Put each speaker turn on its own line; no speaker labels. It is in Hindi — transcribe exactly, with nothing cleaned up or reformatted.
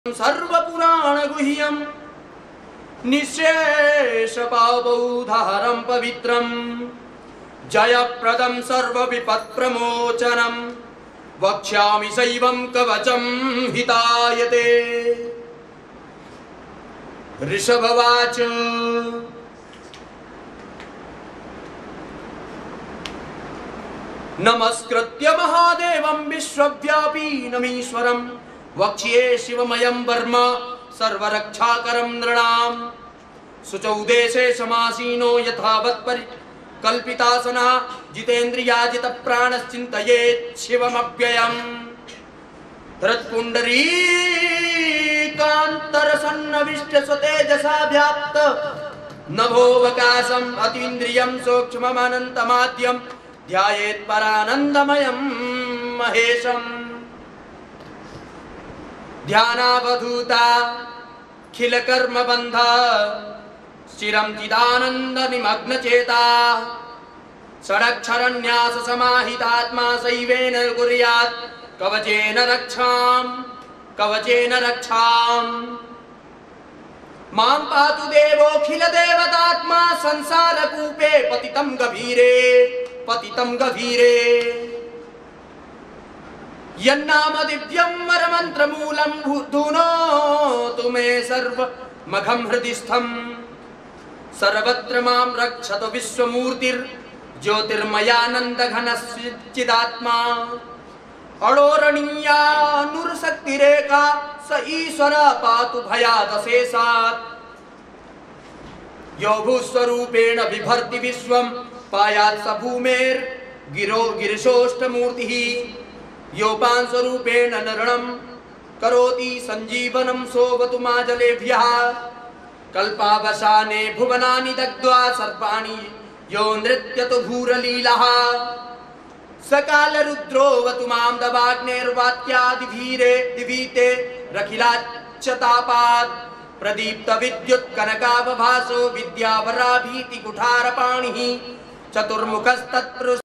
सर्वपुराण गुह्यं निःशेष पावबौधारं पवित्रं जयप्रदं सर्वविपत्प्रमोचनं वक्ष्यामि शैवं कवचं हितायते। ऋषभवाच नमस्कृत्य महादेवं विश्वव्यापिनमीश्वरं वक्ष्ये शिवमयं वर्म सर्वरक्षाकरं नृणां। शुचौ देशे समासीनो यथावत् परिकल्पितासना जितेन्द्रियाजितप्राणश्चिन्तयेत् शिवमव्ययम्। हृत्पुण्डरीकान्तरसन्नविष्टस्वतेजसा व्याप्त नभोऽवकाशम् अतीन्द्रियं सूक्ष्ममनन्तमाद्यं ध्यायेत् परानन्दमयं महेशम्। ध्यानावधूता खिल कर्म बंध चिरं चिदानंद निमग्न चेता षडक्षरन्यास समाहितात्मा शैवेन कुर्यात् कवचेन रक्षां कवचेन रक्षां। मां पातु देवोऽखिल देवतात्मा संसारकूपे पतितं गभीरे पतितं गभीरे। यन्नाम दिव्यं वरमन्त्रमूलं धुनोतु मे सर्वमघं हृदि स्थं। सर्वत्र मां रक्षतु विश्वमूर्तिर्ज्योतिर्मयानन्दघनश्चिदात्मा। अणोरणीयानुरशक्तिरेका स ईश्वर पातु भयादशेषात्। यो भूस्वरूपेण बिभर्ति विश्वं पायात् स भूमेर्गिरो गिरिशोष्टमूर्तिः। योपांशरूपेण नरणं करोति संजीवनं सोवतु माजलेभ्यः। कल्पावसाने भुवनानि दग्ध्वा सर्पाणि यो नृत्यतु भूरलीलः। सकालरुद्रोऽवतु मां दवाग्नेर्वात्यादिभीरे दिवीते रखिलाच्यतापात्। प्रदीप्तविद्युत्कनकावभासो विद्यावराभीतिकुठारपाणिः चतुर्मुखस्तत्पुरुष